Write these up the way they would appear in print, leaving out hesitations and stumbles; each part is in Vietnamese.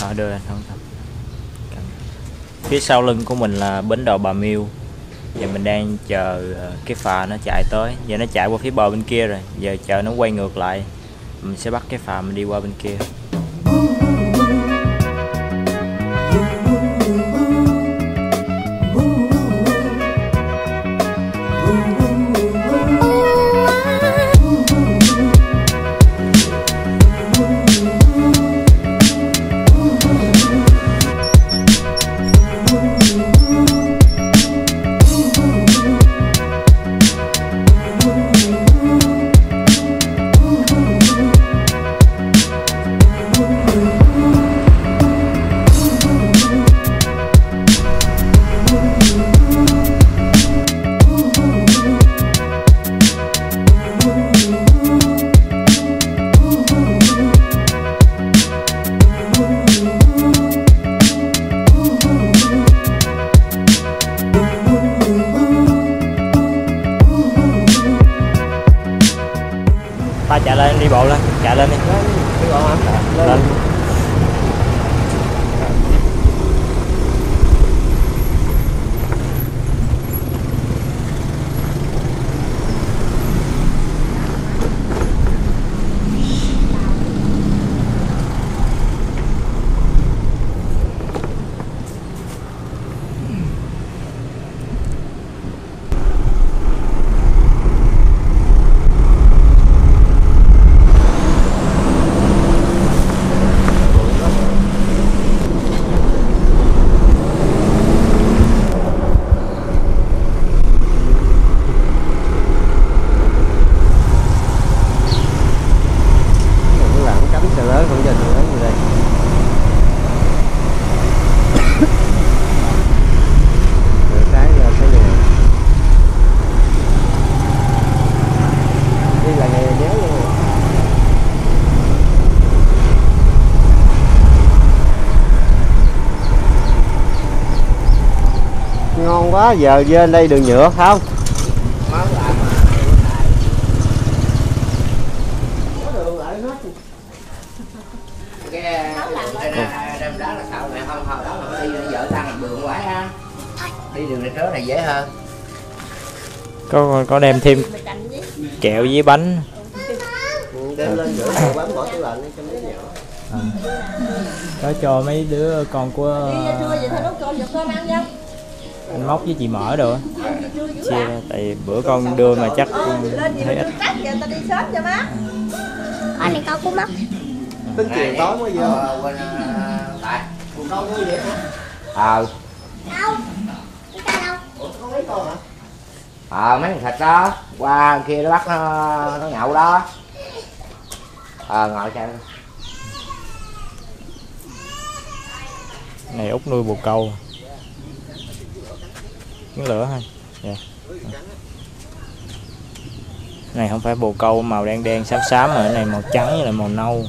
Đưa lên không. Phía sau lưng của mình là bến đò Bà Miêu. Giờ mình đang chờ cái phà nó chạy tới. Giờ nó chạy qua phía bờ bên kia rồi. Giờ chờ nó quay ngược lại, mình sẽ bắt cái phà mình đi qua bên kia. Ba chạy lên, đi bộ lên, chạy lên đi. Đi bộ hả? Lên. Ngon quá, giờ trên đây đường nhựa không? Đêm đó là sao mẹ không hồi đó mà đi vợ ta làm đường quá ha. Đi đường này trước này dễ hơn. Có đem thêm kẹo với bánh. Đem lên rửa bánh bỏ tủ lạnh cho mấy nhỏ. Có cho mấy đứa con của anh Móc với chị Mở đồ chia ra, tại bữa con đưa mà chắc thấy ít. Con này con của Móc. Tính chiều tối mới vô. Tại cùng đâu có vậy hả? Đâu? Cái đâu? Ủa có mấy con hả? Mấy con thịt đó, qua kia nó bắt nó nhậu đó. Ngồi chơi. Này Út nuôi bồ câu. Miếng lửa thôi. Yeah. Này không phải bồ câu màu đen đen xám xám mà cái này màu trắng với lại màu nâu.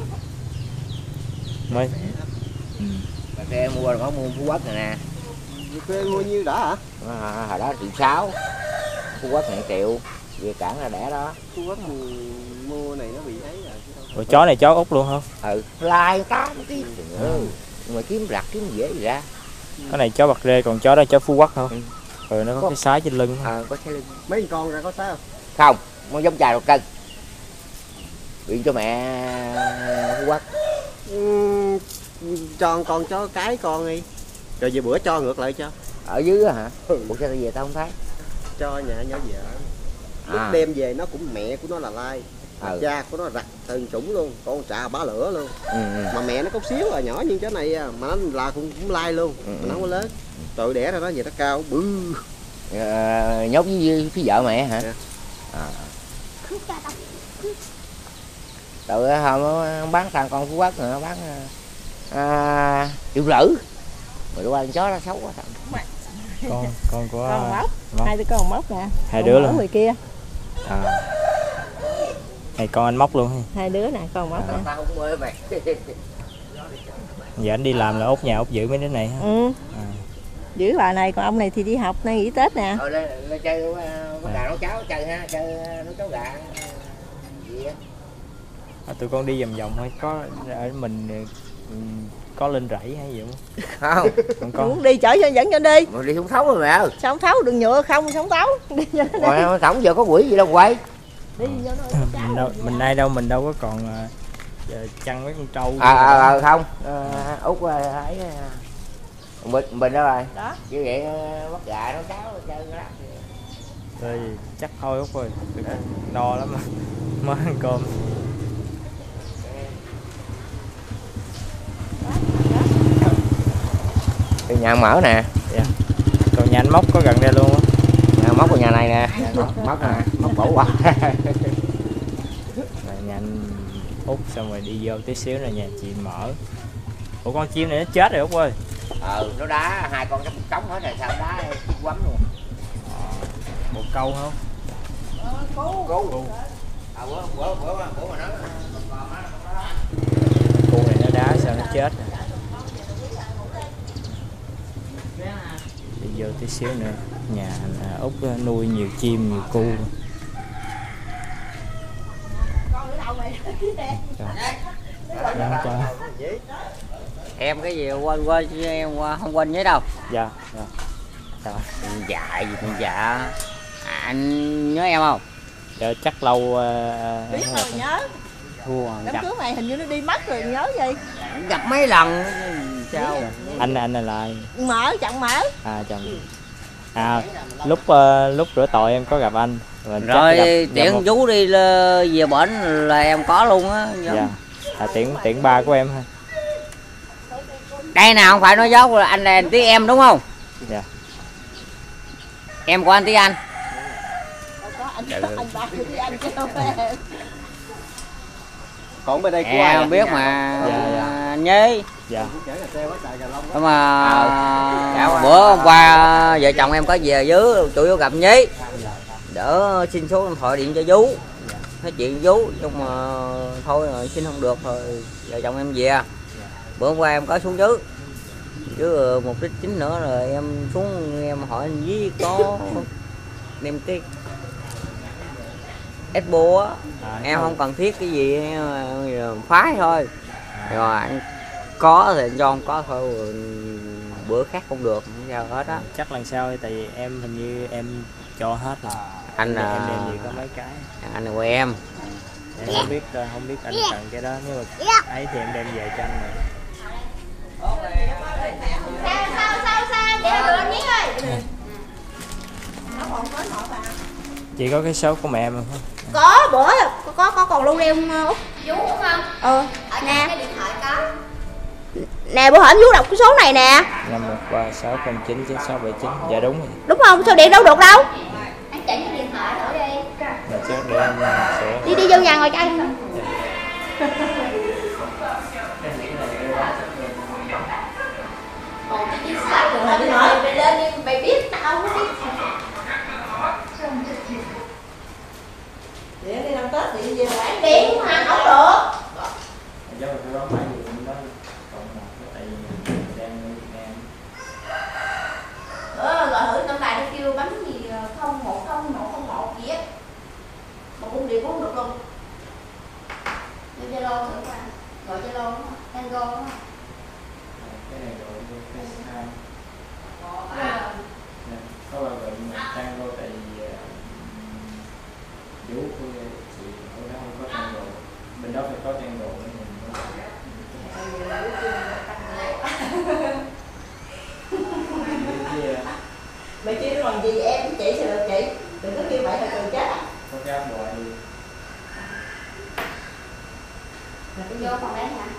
Mới Bà xe mua rồi có mua Phú Quốc này nè. Thuê mua nhiêu đã hả? Hồi đó 1.600.000, Phú Quốc này 1 triệu, về cảng là đẻ đó. Phú Quốc mua này nó bị ấy rồi. Ủa, chó này chó Út luôn không? Lai 8 kg. Mà kiếm rặt kiếm dễ gì ra. Cái này chó bạc rê, còn chó đó chó Phú Quốc không? Nó có cái sái trên lưng. Có cái lưng. Mấy con ra có sái không? Không, nó giống chài 1 cân. Quyện cho mẹ Phú Quốc. Cho con chó cái con đi. Rồi về bữa cho ngược lại cho. Ở dưới hả? Ủa sao về tao không thấy? Cho nhà nhỏ vợ. Lúc đem về nó cũng mẹ của nó là Lai. Cha của nó rặt thần sủng luôn, con trà bá lửa luôn. Mà mẹ nó có xíu à, nhỏ như cái này mà nó là cũng Lai luôn, mà nó không có lớn. Trời đẻ ra nó về nó cao bự. Nhốt với phía vợ mẹ hả? Tụi không bán thằng con Phú Quốc nữa, nó bán 1,5 triệu. Rồi qua con chó nó xấu quá thằng. Con của con Móc. Hai đứa con Móc nè. Hai đứa luôn. Người kia. Này con anh Móc luôn. Hai đứa nè, con Móc nè. Tao không mê mày. Giờ anh đi làm là Út nhà Út giữ mấy đứa này hả? Giữ bà này, còn ông này thì đi học nay nghỉ Tết nè. Lên chơi con gà nấu cháo chơi ha, chơi nấu cháo gà gì á. Tụi con đi vòng vòng thôi, có ở mình có lên rẫy hay gì không? Không. Không có. Muốn đi chở cho dẫn cho đi. Mà đi xuống thấu rồi mẹ ơi. Sao không tháo đường nhựa không sống tấu. Đi cho nó đi. Rồi tổng giờ có quỷ gì đâu quay. Đi cho nó Mình đâu có còn chăn mấy con trâu. Không. Út ấy bình đó rồi. Đó. Như vậy bắt gà nó cháo chơi cái đó. Rồi chắc thôi Út ơi. No lắm mà. Mới ăn cơm. Cái nhà mở nè. Dạ. Còn nhà anh Móc có gần đây luôn á. Nhà móc của nhà này nè. Móc nè, móc bổ quá. Nhà anh Út xong rồi đi vô tí xíu là nhà chị Mở. Ủa con chim này nó chết rồi Út ơi. Nó đá hai con trống hết rồi sao đá quắm luôn. Một câu không? Bữa mà nó Cu này nó đá sao nó chết rồi. Đi vô tí xíu nữa. Nhà anh Út nuôi nhiều chim nhiều cu. Em cái gì quên chứ em không quên nhớ đâu. Dạ. Dạ gì thì dạ. Anh nhớ em không? Dạ chắc lâu biết rồi nhớ. Thua Đám cưới mày hình như nó đi mất rồi nhớ gì. gặp mấy lần sao? Anh là ai? Mở chặn mở. Chồng. Lúc rửa tội em có gặp anh. Rồi tiễn chú đi về bển là em có luôn á. Dạ. Tiễn ba của em thôi. Đây nào không phải nói dốt là anh là tí em đúng không? Dạ. Em của anh tí anh. Anh ba với anh chứ không phải. Còn bên đây của em ai không biết mà. Dạ. Nhế. Dạ. Nhưng mà bữa hôm qua vợ chồng em có về dưới chủ yếu gặp Nhí đỡ xin số điện thoại điện cho Vú nói chuyện với Vú nhưng mà thôi rồi xin không được rồi vợ chồng em về. Bữa hôm qua em có xuống dưới mục đích chính nữa rồi em xuống em hỏi anh Ví có đem cái Expo á em không cần thiết cái gì phái thôi rồi anh có thì anh cho không có thôi bữa khác không được không sao hết á. Chắc lần sau tại vì em hình như em cho hết rồi. Anh là em đem gì có mấy cái. anh là của em Em không biết anh cần cái đó nhưng mà ấy thì em đem về cho anh rồi. Sao để được anh Nhí ơi. Chị có cái số của mẹ em không? Có bữa có còn lưu đeo không Út? Vú đúng không? Nè. Cái điện thoại có. Nè bữa hổm Vú đọc cái số này nè. 5136099679. Dạ đúng rồi. Đúng không? Sao điện đâu được đâu? Anh chỉnh cái điện thoại thử đi. Mà chắc để em sửa. Đi vô nhà ngồi cho anh. Còn cái chiếc sách của mình mày lên đi, mày biết tao không biết. Điện đi năm Tết thì về quán. Điện mà không được. Gọi thử tổng đài nó kêu bấm gì 010101 gì á. Mà cũng điện cũng không được luôn. Vô Zalo thử qua. Gọi Zalo đúng không? Tango đúng không? Cái này gọi FaceTime. Có bao gọi Tango tại vì Vú của chị ở đó không có Tango. Bên đó phải có Tango để mình Mày kêu nó làm gì em với chị thì được chị. Đừng có kêu vậy là cười chết. có cái app gọi đi. Vô phòng đấy hả?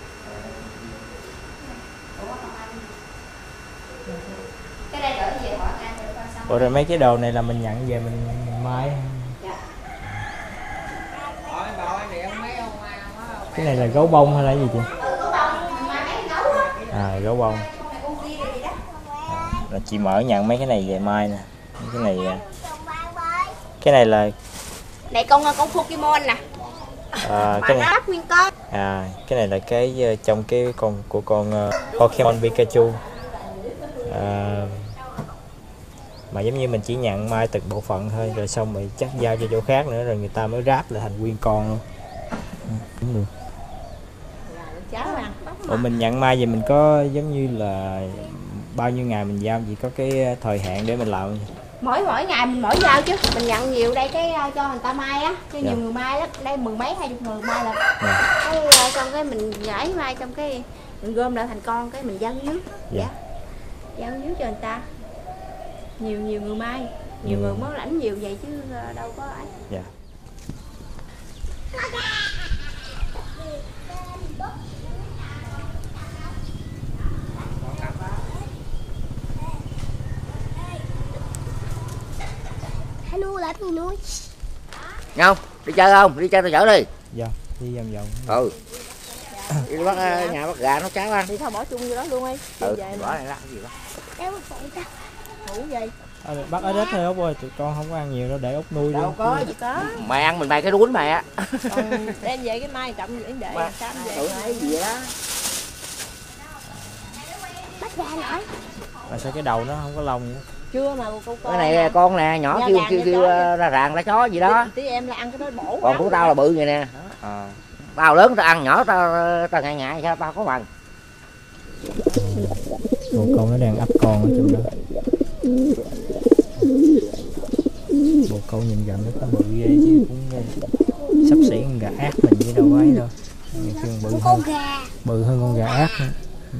Ủa phòng anh. Cái đây gửi về hỏi anh rồi coi xong. Ủa rồi mấy cái đồ này là mình nhận về mình mai. Dạ. Cái này là gấu bông hay là gì chị? Gấu bông, mai mấy gấu á. Gấu bông. Là chị Mở nhận mấy cái này về mai nè. Cái này là Này con Pokemon nè. cái này Bắt nguyên con. cái này là cái trong cái con của con Pokemon Pikachu. Mà giống như mình chỉ nhận mai từng bộ phận thôi rồi xong rồi chắc giao cho chỗ khác nữa rồi người ta mới ráp lại thành nguyên con luôn. Đúng được. Ủa mình nhận mai vậy mình có giống như là bao nhiêu ngày mình giao, gì có cái thời hạn để mình làm? Mỗi ngày mình mỗi giao chứ, mình nhận nhiều đây cái cho người ta mai á, cho nhiều người mai lắm, đây 10 mấy 20 người mai là cái xong cái mình gửi mai, xong cái mình gom lại thành con cái mình giao dưới, giao dưới cho người ta, nhiều người mai, nhiều người mới lãnh nhiều vậy chứ đâu có ấy. Dạ. Hello là tôi nuôi. Không, đi chơi không? Đi chơi tao chở đi. Dạ, đi vòng vòng. Ừ. Đi bắt nhà bắt gà nấu cháo ăn. Thì thôi bỏ chung vô đó luôn đi. Ừ, bỏ này ra cái gì đó. Kéo ta. Ngủ gì? Bắt ở ít thôi Út ơi, tụi con không có ăn nhiều đâu, để Út nuôi đâu luôn. có gì có. Mày ăn mình bày cái đuối mày á. Đem về cái mai trọng để sáng về. Tụi này gì đó. Bắt ra nổi. Mà sao cái đầu nó không có lông nữa? Chưa mà con Cái này con nè, nhỏ kêu ra ràng ra chó gì đó. Tí em là ăn cái đó bổ. Còn của tao là bự vậy nè. Tao lớn tao ăn, nhỏ tao ngại sao tao có bằng. Bộ câu nó đang ấp con ở trong đó. Bộ câu nhìn gần nó có bự ghê chứ cũng sắp xỉ con gà ác mình với đâu ấy đâu. Bự hơn con gà ác nữa.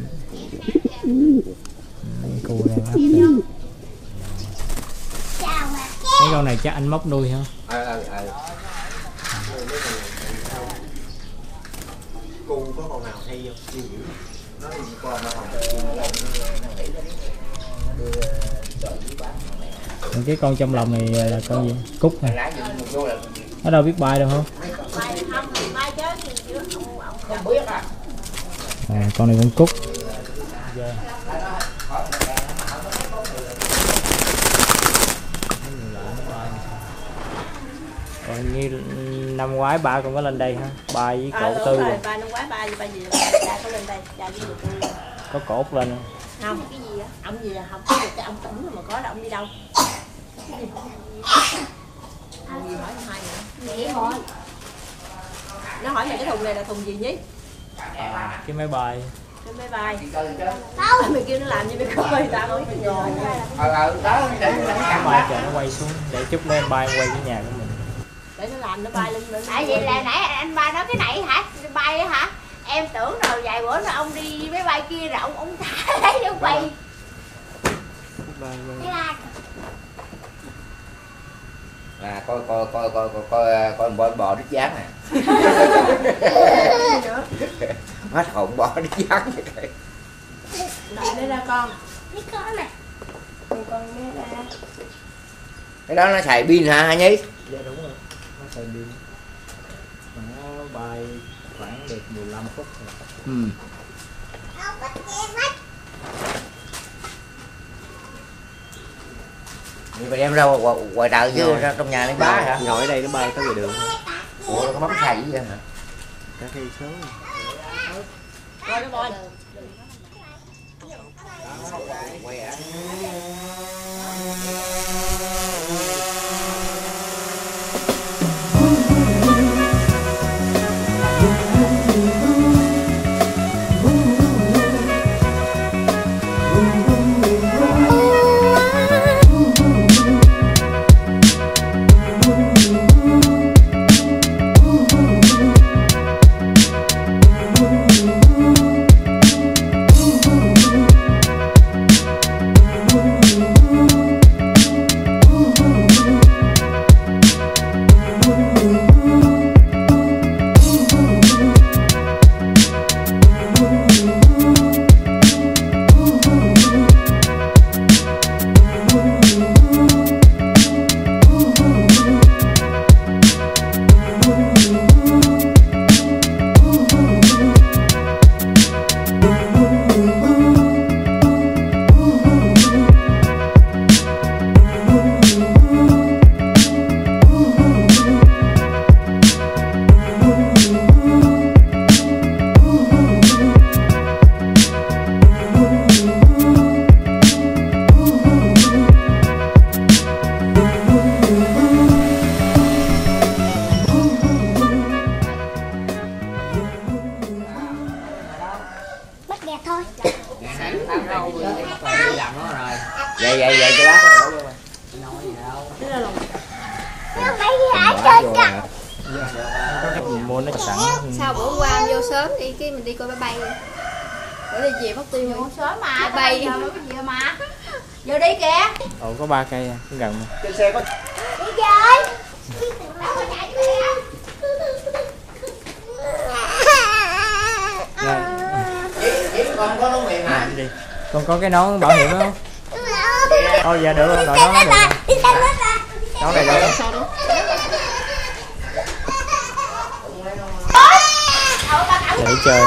Cô đang ấp đây. Cái con này chắc anh móc nuôi hả? Cu có con nào hay không? Nó đi con nó không. Cái con trong lòng này là con gì? Cúc nè. Nó đâu biết bay đâu không? Con này con Cúc. Còn như năm ngoái ba con có lên đây hả? Ba với cổ Tư rồi. Ba năm ngoái ba gì ba có lên đây, ba với Tư. Có cổ Út lên không? Không, cái gì á? Ông gì là học cái ông tỉnh mà có là ông đi đâu? Ông gì hỏi hai nữa. Vậy thôi. Nó hỏi mày cái thùng này là thùng gì nhí? Cái máy bay. Cái máy bay. Đâu? Mày kêu nó làm như mày coi tao nói cái rồi. Đó để Máy bay chờ nó quay xuống để chút nữa bay quay cái nhà của mình. Để nó làm nó bay lên. Tại vì là nãy anh ba nói cái này hả? Bay á hả? Em tưởng rồi vài bữa rồi ông đi máy bay kia rồi ông thả lấy ông bay. Coi bò đít dáng nè. Hết hồn bò đít dáng vậy. Đợi nó ra con. Cái con nè. Con nó ra. Cái đó nó xài pin hả Nhi? Dạ đúng rồi, nó xài pin. Nó bay khoảng được 15 phút rồi. Mày đem ra ngoài trời chứ ra trong nhà lấy bá hả? Ngồi ở đây nó bay tới ngoài đường. Ủa nó có bấm xài gì vậy hả? Cái cây số. Coi nó coi. thôi. Làm nó rồi. Vậy cho bác nó đổ vô. Nó mấy cái chơi kìa. Mình mua nó sẵn. Sao bữa qua em vô sớm đi cái mình đi coi máy bay. Bữa đi về mất tiêu vô sớm mà bay giờ cái gì mà. Giờ đi kìa. Ồ có 3 cây gần mà. Trên xe có Đi chơi. Đâu có chạy Chỉ con có nón miệng hả? Đi. Con có cái nón bảo hiểm không? Thôi dạ được rồi, đội nón được. Nón này được. Để chơi.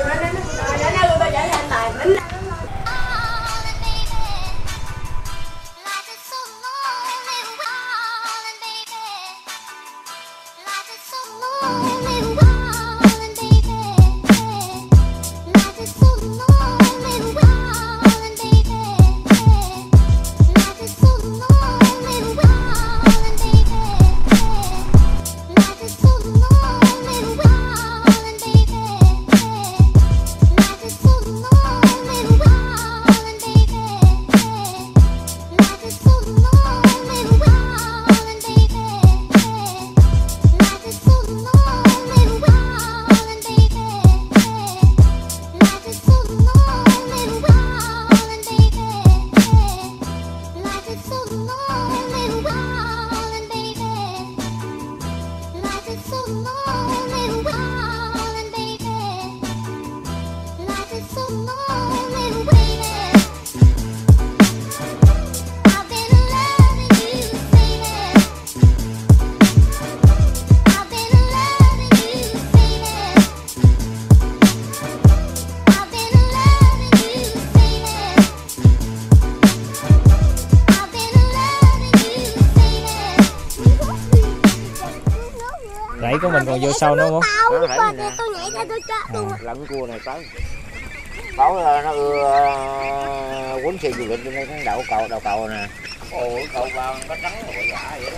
Rẫy của mình còn vô sâu nữa không? Tôi nhảy ra tôi cho Lẫn cua này tới. Tối nó quấn xe du lịch lên cái đầu cầu nè. Ồ cầu vào có trắng rồi quả vậy đó.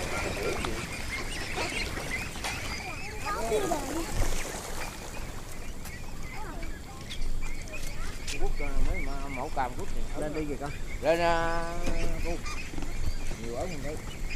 Quất mấy mẫu cam quất này. lên đi kìa con. Lên cô. Nhiều ớt mình đây.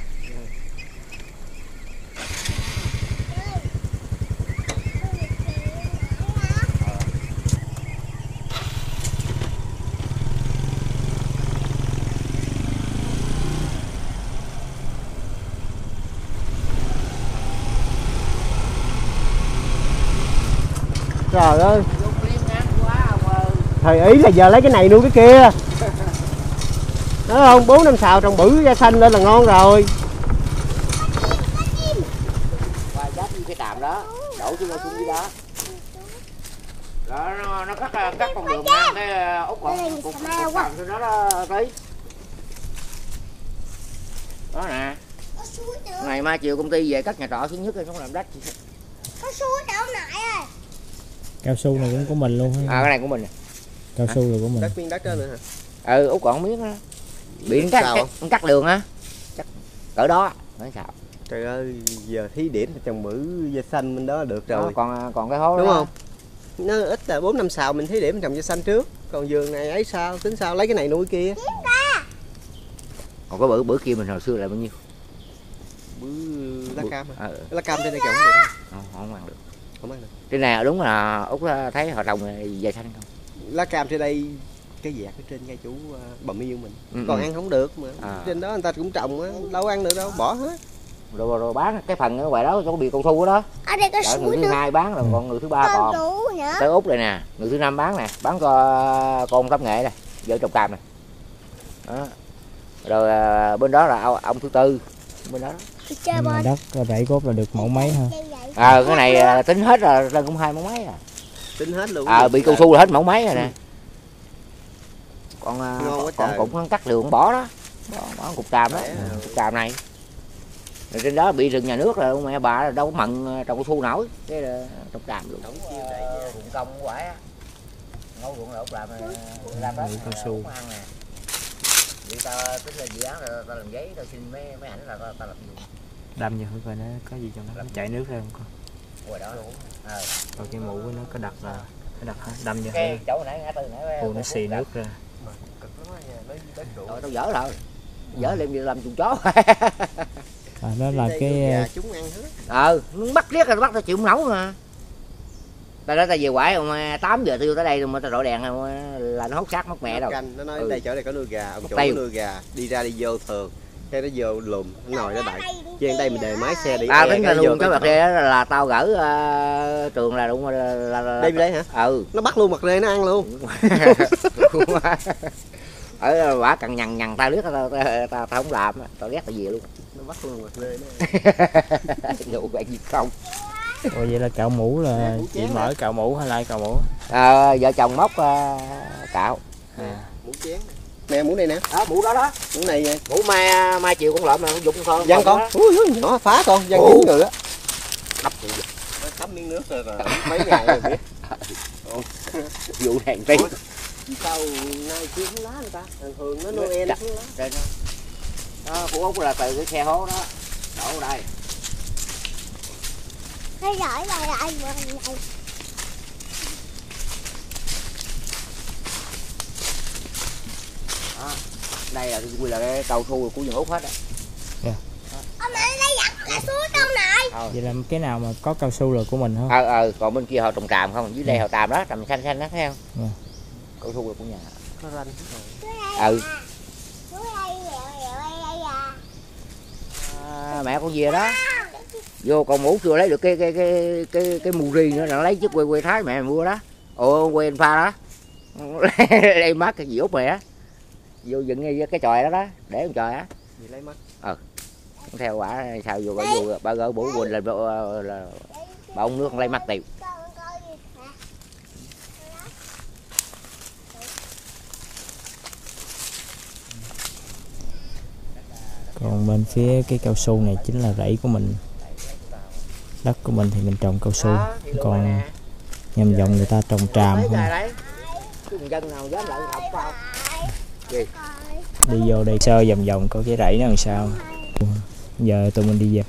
Trời ơi. Thầy ý là giờ lấy cái này nuôi cái kia. Đúng không? 4-5 xào trồng bự da xanh lên là ngon rồi. Qua giáp như cái tràm đó, đổ xuống dưới đó. Đó nó cắt con đường ngang cái út còn phần trên đó tí. Đó nè. Ngày mai chiều công ty về cắt nhà trọ xuống nhất rồi không làm đất. có suối đâu nãy ơi. Cao su này cũng của mình luôn hả? À cái này của mình nè. Cao su là của mình. Đất miếng đất đó nữa hả? Ừ út còn miếng đó. Bị cắt đường á. Chắc cỡ đó nói sao. Trời ơi, giờ thí điểm trồng bự da xanh bên đó được rồi. Còn cái hố đúng đó. Không? Nó ít là 4-5 xào mình thí điểm trồng da xanh trước. Còn vườn này ấy sao, tính sao lấy cái này nuôi kia. Còn cái bữa kia mình hồi xưa là bao nhiêu? Bự lá cam à? Ừ. Lá cam trên đây kìa không được đó. Không ăn được. Không ăn được. Trên này đúng là Út thấy họ trồng da xanh không? Lá cam trên đây cái dạt ở trên ngay chủ Bà Miêu mình. Còn ăn không được mà. Trên đó người ta cũng trồng á, đâu ăn được đâu, bỏ hết. Rồi bán cái phần ở ngoài đó chỗ bị cao su đó. Ở đây có suối người thứ hai bán rồi còn người thứ ba còn. Tới Út đây nè, người thứ năm bán nè, bán cho con Tấm Nghệ nè, vợ trồng cam nè. Đó. Rồi bên đó là ông thứ tư bên đó. Đất rẫy cốt là được mẫu mấy ha. Cái này tính hết rồi lên cũng 2 mẫu mấy à. Tính hết luôn. Bị cao su là hết mẫu mấy rồi nè. Còn cũng cắt đường bỏ đó. Bỏ cục cam đó, cục cam này. Rồi trên đó bị rừng nhà nước rồi mẹ bà đâu có mận trồng cao su nổi, cái là trồng cam luôn. Ruộng công quả á. Ngô ruộng là làm đó. Cao su. Vì tao tính là dự án rồi tao làm giấy, tao xin mấy ảnh là tao làm gì. Đâm vô coi nó có gì trong đó, nó chảy nước ra không con. Ngoài đó luôn. Rồi cái mũ của nó có đặt là đặt đâm vô cái chỗ nãy ngã tư nãy nó xì nước ra. Rồi tao dở rồi, dở lên làm chuồng chó. Đó là cái chúng ăn hết. Nó bắt riết rồi bắt tao chịu không nấu mà. Tao nói tao về quải mà 8 giờ tiêu tới đây rồi mà tao rọi đèn là nó hốt xác mất mẹ đâu. Nó nói đây chỗ này có nuôi gà, ông chủ có nuôi gà, đi ra đi vô thường. Cái nó vô lùm, nó ngồi đó đợi. Chứ đây mình đề máy xe đi. Tính là luôn cái mặt rê là tao gỡ trường là đúng là đây hả? Nó bắt luôn mặt rê nó ăn luôn. Ở quả cần nhằn tao liếc tao không làm, tao ghét tao về luôn. Nó bắt luôn mặt rê nó. Dù bạn gì không. Ủa vậy là cạo mũ là chị mở cạo mũ hay là ai cạo mũ? Vợ chồng móc cạo. Mũ chén. Nè mũ này nè. Mũ đó. Mũ này nè. Mũ mai chiều con lợm này không dùng con. Văn con. Nhỏ phá con, Văn dính người á. Đắp thấm miếng nước rồi mấy ngày rồi biết. Vụ hàng tí. Sao nay chưa xuống lá người ta? Thường nó Noel xuống lá. Đây đó. Phụ Út là từ cái xe hố đó đổ đây. Nó rải lại này. Đây là quy là cái cầu thu của vườn Út hết á. Ông mẹ lấy giặt cái suối đâu này. Vậy là cái nào mà có cao su là của mình không? Còn bên kia họ trồng tràm không, dưới đây họ tràm đó, tràm xanh đó thấy không? Cầu thu là của nhà. Có ranh. Mẹ con về đó. Vô còn mũ chưa lấy được cái mù ri nữa, nó lấy chiếc quê Thái mẹ mua đó. Quê anh pha đó. Lấy mắt cái gì Út mày á. Vô dựng cái chòi đó để con chòi á. Gì lấy mắt. Theo quả sao vô bà gỡ bủ quỳnh là bà ông nước lấy mắt tiêu. Còn bên phía cái cao su này chính là rẫy của mình. Đất của mình thì mình trồng cao su, còn nhầm dòng người ta trồng tràm không. Đi vô đây sơ vòng có cái rẫy nó làm sao. Giờ tụi mình đi về.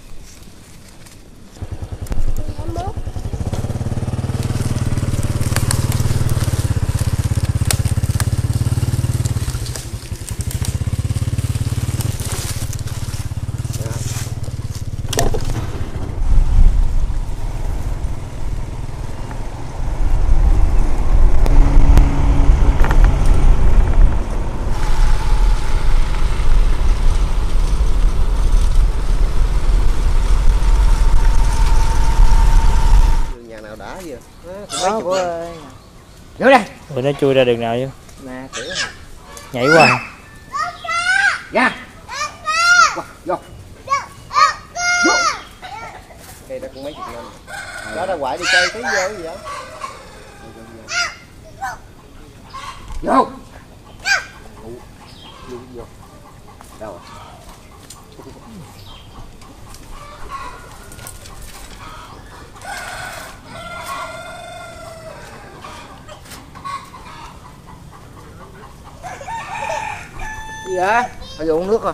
Vô đây. Rồi nó chui ra đường nào chứ? Nè, nhảy qua. Ra. Vô. Đây đã cũng mấy chục năm. Đó ra ngoại đi chơi thấy vô cái gì đó. Vô. Vô. Đâu rồi? Gì vậy? Phải uống nước rồi.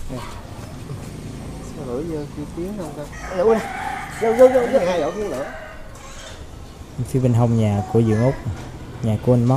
Sao lửa vô kia tiếng không ta? Lửa nè. Vô. Hai đổ tiếng lửa. Phía bên hông nhà của vườn Út, nhà của anh Móc.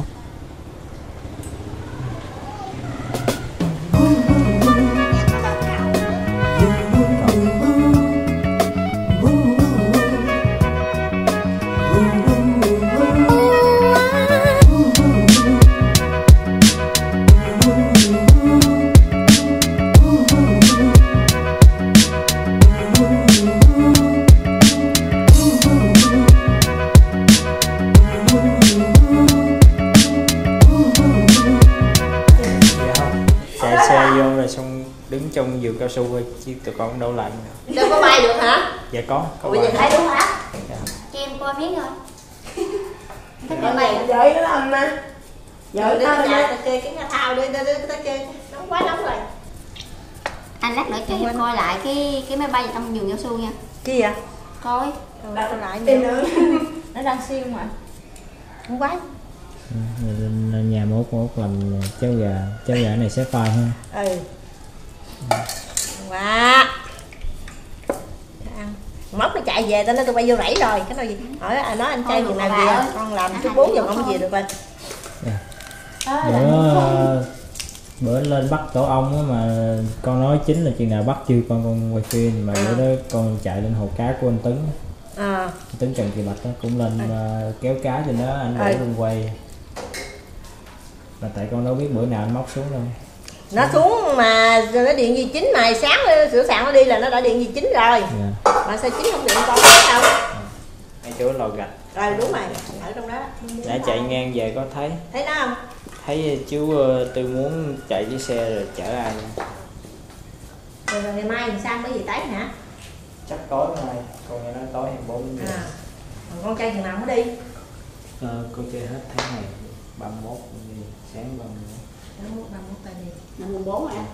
Đứng trong vườn cao su thôi chứ tụi con đâu lạnh. Đâu có bay được hả? Dạ có Ủa vậy thấy đúng hả? Dạ. Cho em coi miếng thôi. Cái này vậy đó anh mà. Giờ đi ta chơi cái nhà thao đi, ta chơi nó quá nóng rồi. Anh lát nữa cho em coi lại cái máy bay trong vườn cao su nha. Chi vậy? Coi. Đặt lại nữa. Nó đang siêu mà. Không quái. Nhà Mốt làm cháo gà này sẽ phai ha. Quá ăn móc nó chạy về, tao nói tôi bay vô rẫy rồi. Cái nói gì hỏi nói anh trai chừng nào về, con làm chút 4 giờ con về được rồi. Bữa lên bắt tổ ong á, mà con nói chính là chừng nào bắt chưa con quay phim, mà bữa đó con chạy lên hồ cá của anh Tấn. Tấn Trần Kỳ Bạch đó, cũng lên kéo cá trên đó, anh để lên quay. Mà tại con đâu biết bữa nào anh móc xuống đâu. Nó xuống mà nó điện gì chính này, sáng sửa soạn nó đi là nó đã điện gì chính rồi. Mà sao chính không điện con đâu. Ngay chỗ lò gạch. Rồi đúng rồi, ở trong đó. Nãy chạy ngang về có thấy. Thấy nó không? Thấy chú Tư muốn chạy chiếc xe rồi chở ai nữa. Rồi ngày mai làm sao mới về tới hả? Chắc tối mai, con nghe nói tối 24 giờ. Con trai chừng nào mới đi? Con chơi hết tháng này, 31 đi, sáng 31. 31 tay đi. Năm mùng 4 hả?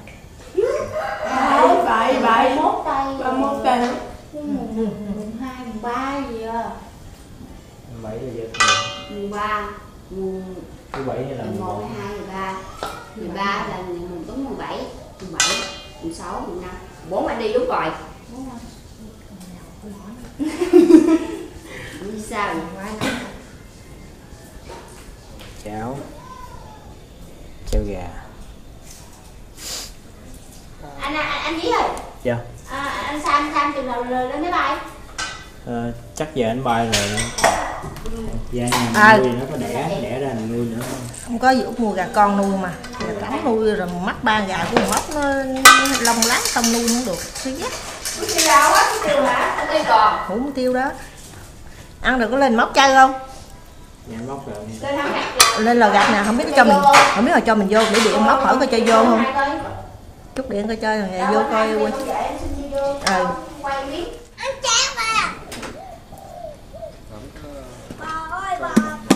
Vậy 31 tay. 31 tay hả? Mùng 2, mùng 3 gì à? 7 giờ Mùng 3, mùng thứ 7 là mùng 1, 2, 13. 13 là mùng 4, mùng 7, mùng 7, mùng 6, mùng 5. 4 anh đi đúng rồi. Đi sao vậy? cháo gà. Anh Dí ơi. Dạ. Anh Sam chừng nào lên máy bay? Chắc giờ anh bay rồi. Gia nhà nuôi nó có đẻ ra mình nuôi nữa không có gì mua gà con nuôi mà gà trống nuôi rồi mắc ba gà của móc nó lông láng không nuôi không được thứ nhất. Tiêu đâu á? Tiêu hả? Anh đi còn. Hủ tiêu đó ăn được có lên móc chơi không? Dạ móc rồi. Lên lò gạch nè, không biết nó cho mình, không biết là cho mình vô để điện móc hỏi coi cho vô không? Chút điện coi chơi rồi vô coi quay. Anh Trang à. Bò ơi bò.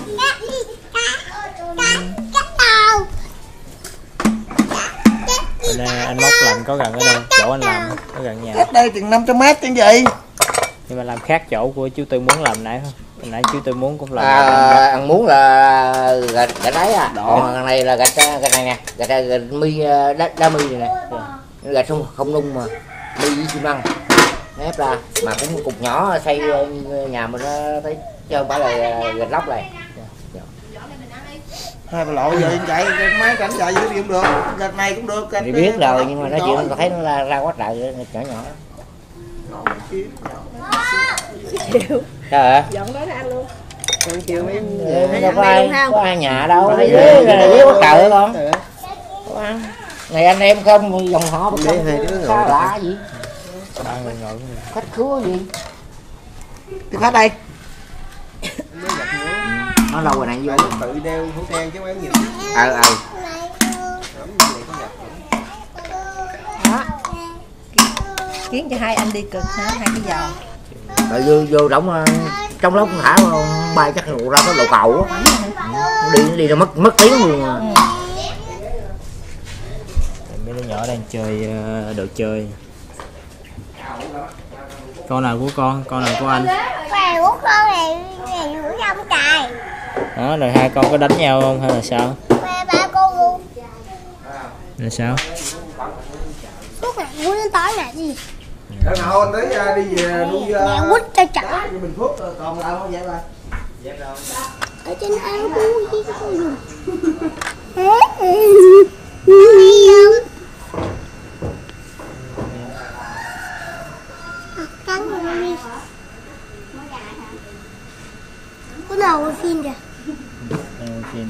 Anh móc làm có gần ở đây, chỗ anh làm có gần nhà. Cách đây chừng 500 mét chứ gì. Nhưng mà làm khác chỗ của chú Tư muốn làm nãy không? Nãy chú Tư muốn cũng làm. Ăn muốn là gạch đáy à. Còn này là gạch này nè, gạch mi đá mi này nè. Gạch không nung mà mi với xi măng ép ra mà cũng cục nhỏ xây nhà mình nó thấy chơi phải là gạch lóc này. Hai bà lộ giờ chạy máy cảnh chạy gì cũng được, gạch này cũng được. Thì biết rồi nhưng mà nó chịu thấy nó ra quá trời nhỏ nhỏ. Trời ơi. Dọn đó ra luôn. Con chiều mấy đâu có ai nhà đâu. Dưới quá trời con. Có ăn. Này anh em không dòng họ không xa lạ gì. Ba người ngồi khách khứa gì. Tiếp khách đây. Nó lâu rồi này vô. Tự đeo khẩu trang chứ mấy nhìn. Đó. Kiến cho hai anh đi cực hả? 2 cái giò. Rồi vô đóng trong lúc thả bay chắc ra cái lộ cầu á. Đi là mất tiếng luôn à. Mấy đứa nhỏ đang chơi đồ chơi. Con nào của con nào của anh? Quà của con này rửa trong trời. Đó, rồi hai con có đánh nhau không hay là sao? Quà ba con luôn. Là sao? Lúc này muốn đến tối là gì? Đợt nào anh tới đi về nuôi mẹ quýt cho chợ. Bình Phước còn lại không vậy ba? Ở trên áo bố chứ không dùng. Cắn rồi đi. Có đầu quay phim kìa. Phim.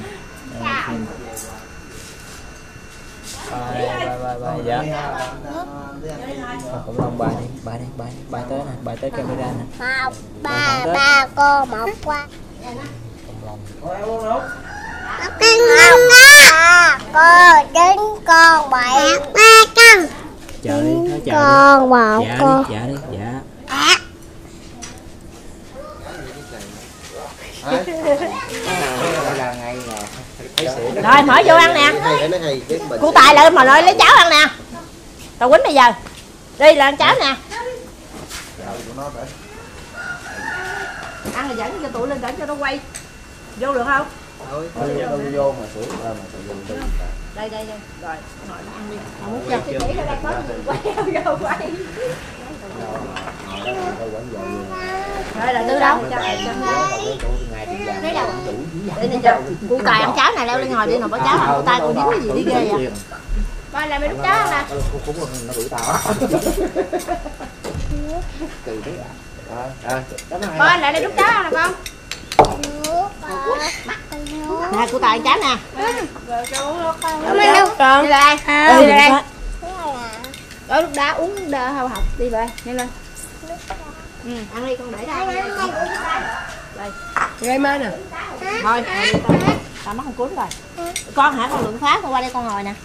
Bye. Dạ. Khủng long bài tới nè, bài tới camera nè. 1, 3 con 1 qua. Con không đó. Con 9 con 7 3 con. Chờ đi, nó chờ con 1 dạ con. Dạ đi, dạ. Rồi mở vô ăn nè. Cô Tài lại mà lại lấy cháo ăn nè. Tao quýnh bây giờ. Đi là ăn cháo nè. Ăn rồi dẫn cho tụi lên dẫn cho nó quay. Vô được không? Thôi, đâu vô mà sửa Đây. Rồi, ngồi ăn đi. Không muốn cho cái chỉ ra đây có gì quay vô quay. Rồi là Tư đâu? Thấy đâu? Để đi cho cô Tài ăn cháo này leo lên ngồi đi nào, có cháo nào cô Tài còn dính cái gì đi ghê vậy? Coi là mày đút cháo nè. Nó bự tao. Từ đấy à. Coi lại đây đút cháo nè con. Nè cô Tài ăn cháo nè. Đi đây. Đi đây. Đó lúc đá uống đá hao học đi về, nhanh lên. Ăn đi con để đây. Đây. Gây mê nè. Thôi, tao mất con cuốn rồi. Con hả, con Lượng Phát, con qua đây con ngồi nè.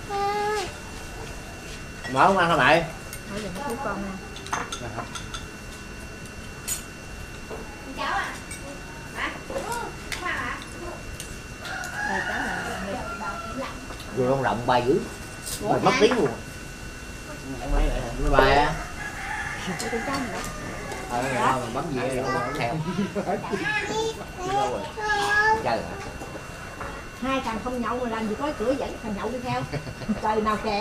Mở không ăn hả mày? Thôi giờ nó con nè. Cháu à? Hả? Không ăn hả? Đây cháu này. Vừa không rộng bay dữ. Rồi mất tiếng luôn. Mấy bài á. Mình bấm gì rồi bấm theo. Chơi hả? Hai thằng không nhậu mà làm gì có cửa dẫn thằng nhậu đi theo. Trời nào kè.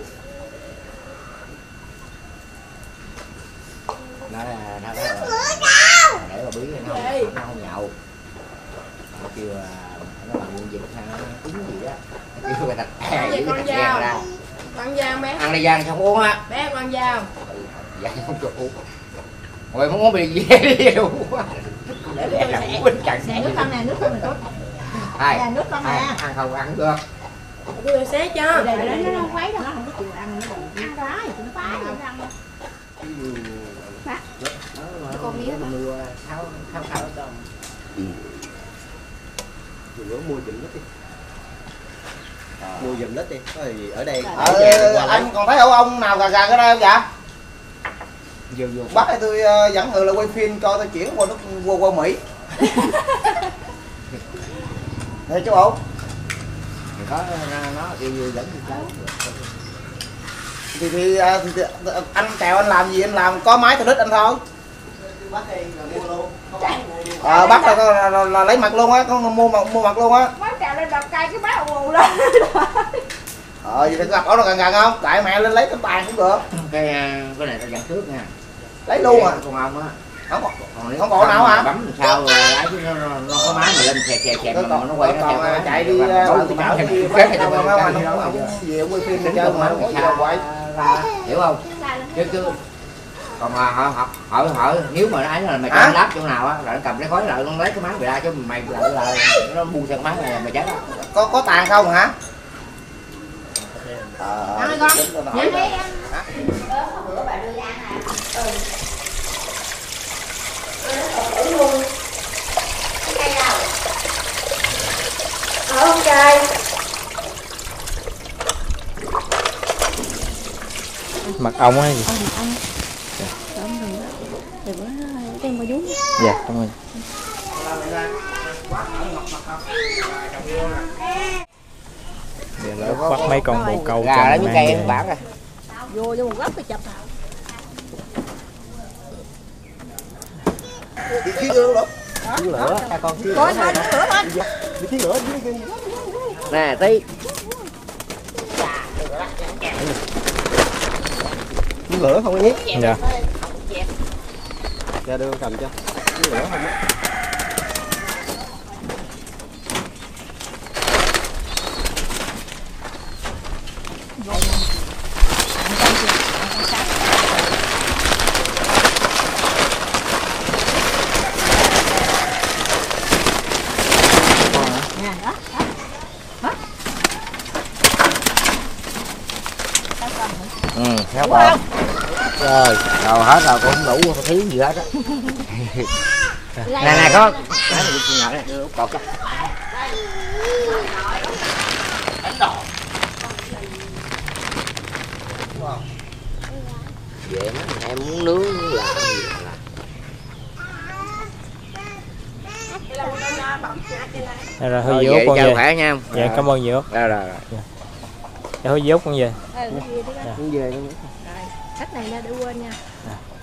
Nó là để mà bí nó không nhậu. Nó kêu nó làm những việc cúng gì đó. Kêu người ta con dao ra. Con dao bé. Ăn đi Giang không uống á. Bé con dao. Giang không cho uống. Rồi muốn uống bị dê đi uống. Để làm quýnh chẳng Nè nước con nè, nước con này tốt. Nè nước con nè. Ăn không ăn được. Tôi xé cho. Đây nó không khuấy đâu. Nó không có chịu ăn nó ăn phá gì cũng phá vậy ăn. Con mía mua tháo tôm. Bữa mua giùm lít đi. Mua giùm lít đi. Ở đây. Anh còn thấy ông nào gà cái đây không dạ? Vô. Bắt tôi dẫn người là quay phim cho tôi chuyển qua nước qua Mỹ. Nè chú Út. Có nó yêu dẫn Thì anh Tèo anh làm gì em làm, có máy tôi đít anh thôi. Bắt đi rồi mua luôn. Bắt là lấy mặt luôn á, con mua mặt luôn á. Mới trèo lên đập cây cái bá ù lên. Vậy thì gặp nó gần không? Tại mẹ lên lấy cái bàn cũng được. Cái này tao dặn trước nha. Lấy luôn à. Con ông á. Không còn nào hả? Bấm sao rồi ấy chứ nó có máy mà lên chè mà nó quay nó theo chạy đi về quay phim để chơi mà sao quay. Hiểu không? Chứ còn mà hỏi nếu mà nó ấy là mày cầm láp chỗ nào á là nó cầm cái khói lại con lấy cái máy mày ra chứ mày lại là nó buông sang máy này mày chết á. Có tàn không hả? Ăn đi con. Nhắn đi ăn. Bữa bà đưa ăn hả? Cây đâu? Không trời. Mật ong á gì? Đem qua vú. Dạ, cảm ơn. Để lỡ bắt mấy con bồ câu gà lấy miếng cây em bảo ra. Vô một góc thì chụp. Khí lửa đó. Khí lửa, cha con khí lửa. Coi thôi, lửa lên. Khí lửa. Nè, tí. Khí lửa không nhé. Dạ. Ra đưa cầm cho. Khí lửa không á. Hết rồi. Rồi, rồi hết rồi cũng không đủ thiếu gì hết á. Nè có. Nhỏ này đưa cột cho. Vậy mà em muốn nướng làm gì là. Rồi hơi dốt con về. Khỏe nha. Dạ cảm ơn dốt. Rồi. Dạ hơi dốt con về. Đi đi. Về luôn. Sách này ra để quên nha.